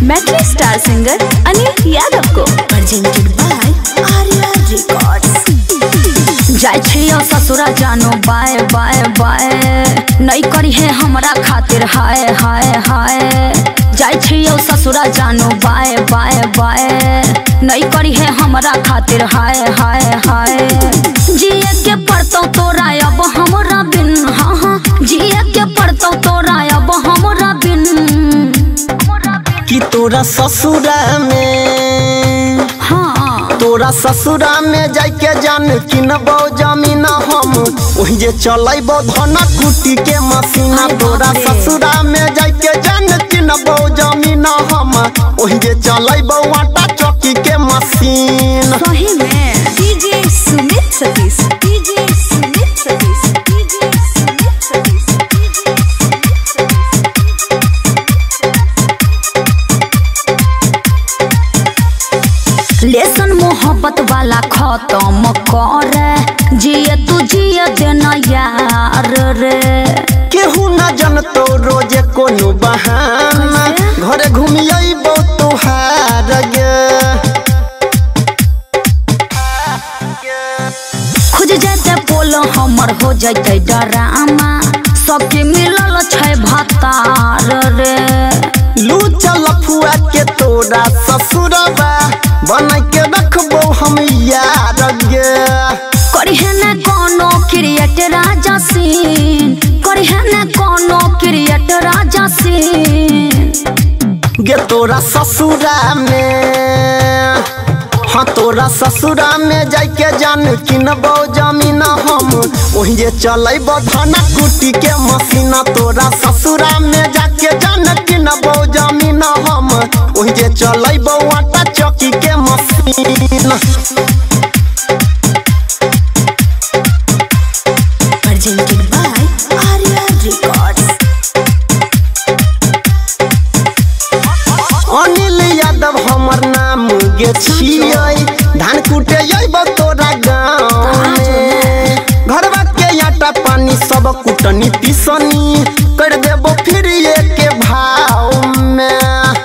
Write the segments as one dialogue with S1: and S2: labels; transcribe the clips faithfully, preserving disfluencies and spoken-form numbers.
S1: Maithili star singer Anil Yadav को presented by Arya records. जाय छियो ससुरा जानो बाय बाय बाय, नहीं करी है हमरा खातिर हाय हाय हाय। जाय छियो ससुरा जानो बाय बाय बाय, नहीं करी है हमरा खातिर हाय हाय हाय। जिए के पड़तो तोरा अब हमरा बिन, हाँ हाँ जिए के पड़तो तोरा अब हमरा बिन।
S2: कि तोरा ससुरा में,
S1: हाँ
S2: तोरा ससुरा में जाके जान किनबो जमीन हम, वही जे चलैबो धना कुटी के मशीना। तोरा ससुरा में जाके जान किनबो जमीन हम, वही जे चलैबो आटा चक्की के मशीन।
S1: सही में DJ Sumit Satish, DJ Sumit Satish, DJ Sumit Satish. लेसन मोहब्बत वाला खत्म करे, जिए तू जिए देना यार रे।
S2: केहू न जनतो रोजे कोनो बहाना, घरे घूमियबो तोहार गे।
S1: खुज जाते पोल हमर हो जाते डरामा, सबके मिलल छै भतार रे।
S2: लू चल फुआ के तोरा ससुरबा, बन के रखबो हम यार गे।
S1: करिहे न कोनो क्रिएट राजा सीन, करिहे न कोनो क्रिएट राजा सीन।
S2: गे तोरा ससुरा में, हाँ तोरा ससुरा में जाके जान किनबो जमीन हम, वही जे चलैबो धना कुटी के मशीना। तोरा ससुरा में जाके जान किनबो जमीन हम, वही जे चलैबो आटा चक्की के machine.
S1: Presented by Arya records.
S2: Anil Yadav हमर नाम गे छियै, धान कुटे अइबो तोरा गाँव में। घरवा के आटा पानी सब कुटनी पिसनी, कर देबो फिर के भाव में।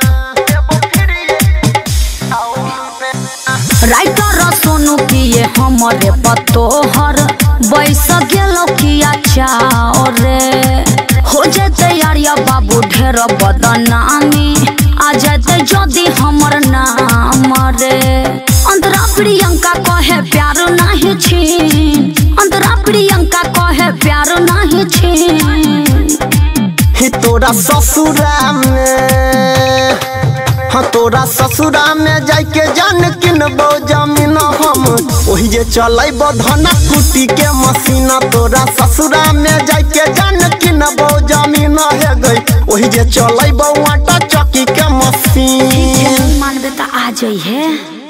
S1: राइटर सोनू किए हमरे पतोहर, बैस गेलो किया चाओ रे। हो जाते यारिया बाबू ढेर बदनामी, आ जाते जदी हमर नाम रे। अंतरा प्रियंका कहे प्यार नहीं छीन, अंतरा प्रियंका कहे प्यार नहीं छीन।
S2: ही तोरा ससुरा में, हाँ तोरा ससुरा में जाके जान किनबो जमीन हम, वही जे चलैबो धना कुटी के मशीना। तोरा ससुरा में जाके जान किनबो जमीन हे गई, वही जे चलैबो आटा चक्की के मशीन।
S1: मानबे त आ जाइए।